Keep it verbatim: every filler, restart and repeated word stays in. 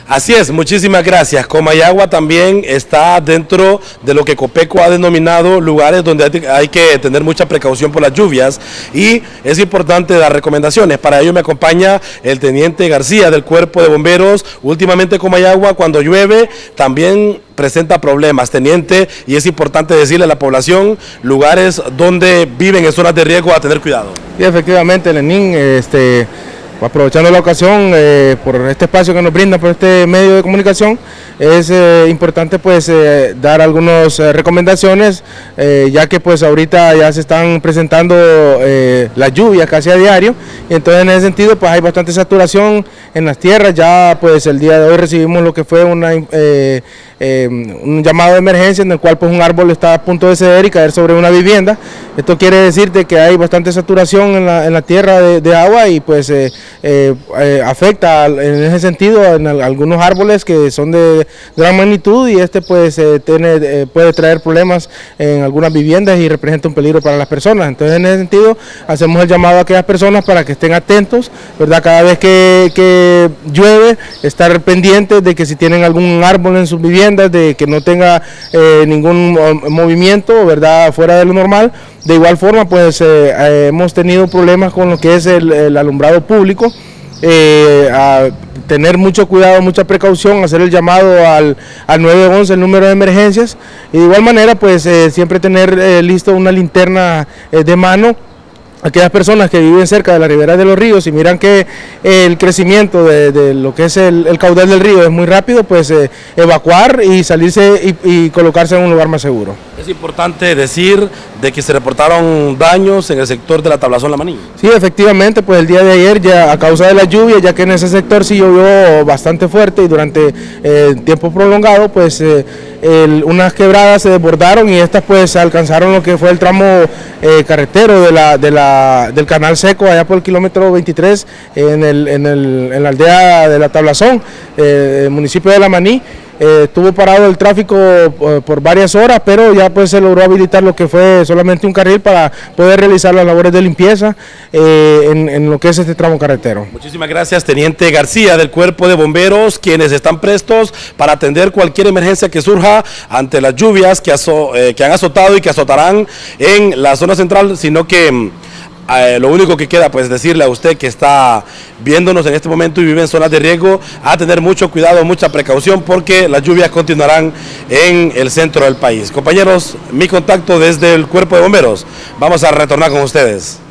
Así es, muchísimas gracias. Comayagua también está dentro de lo que Copeco ha denominado lugares donde hay que tener mucha precaución por las lluvias y es importante dar recomendaciones. Para ello me acompaña el teniente García del Cuerpo de Bomberos. Últimamente Comayagua, cuando llueve, también presenta problemas, teniente, y es importante decirle a la población lugares donde viven en zonas de riesgo a tener cuidado. Sí, efectivamente, Lenín, este... aprovechando la ocasión eh, por este espacio que nos brinda, por este medio de comunicación, es eh, importante pues eh, dar algunas eh, recomendaciones, eh, ya que pues ahorita ya se están presentando eh, las lluvias casi a diario, y entonces en ese sentido pues hay bastante saturación en las tierras. Ya pues el día de hoy recibimos lo que fue una, eh, eh, un llamado de emergencia en el cual pues un árbol está a punto de ceder y caer sobre una vivienda. Esto quiere decir de que hay bastante saturación en la, en la tierra de, de agua y pues eh, Eh, eh, afecta en ese sentido en algunos árboles que son de gran magnitud, y este pues eh, tiene, eh, puede traer problemas en algunas viviendas y representa un peligro para las personas. Entonces en ese sentido hacemos el llamado a aquellas personas para que estén atentos, ¿verdad? Cada vez que, que llueve, estar pendientes de que si tienen algún árbol en sus viviendas, de que no tenga eh, ningún movimiento, ¿verdad?, fuera de lo normal. De igual forma pues eh, eh, hemos tenido problemas con lo que es el, el alumbrado público. Eh, a tener mucho cuidado, mucha precaución, hacer el llamado al, al nueve once, el número de emergencias, y de igual manera pues eh, siempre tener eh, listo una linterna eh, de mano. Aquellas personas que viven cerca de la ribera de los ríos y miran que el crecimiento de, de lo que es el, el caudal del río es muy rápido, pues eh, evacuar y salirse y, y colocarse en un lugar más seguro. Es importante decir de que se reportaron daños en el sector de la Tablazón La Maní. Sí, efectivamente, pues el día de ayer, ya a causa de la lluvia, ya que en ese sector sí llovió bastante fuerte y durante eh, tiempo prolongado, pues eh, el, unas quebradas se desbordaron y estas pues alcanzaron lo que fue el tramo eh, carretero de la, de la, del canal seco allá por el kilómetro veintitrés en, el, en, el, en la aldea de la Tablazón, eh, el municipio de La Maní. Eh, estuvo parado el tráfico eh, por varias horas, pero ya pues se logró habilitar lo que fue solamente un carril para poder realizar las labores de limpieza eh, en, en lo que es este tramo carretero. Muchísimas gracias, teniente García del Cuerpo de Bomberos, quienes están prestos para atender cualquier emergencia que surja ante las lluvias que, azo, eh, que han azotado y que azotarán en la zona central, sino que Eh, lo único que queda pues decirle a usted que está viéndonos en este momento y vive en zonas de riesgo, a tener mucho cuidado, mucha precaución, porque las lluvias continuarán en el centro del país. Compañeros, mi contacto desde el Cuerpo de Bomberos. Vamos a retornar con ustedes.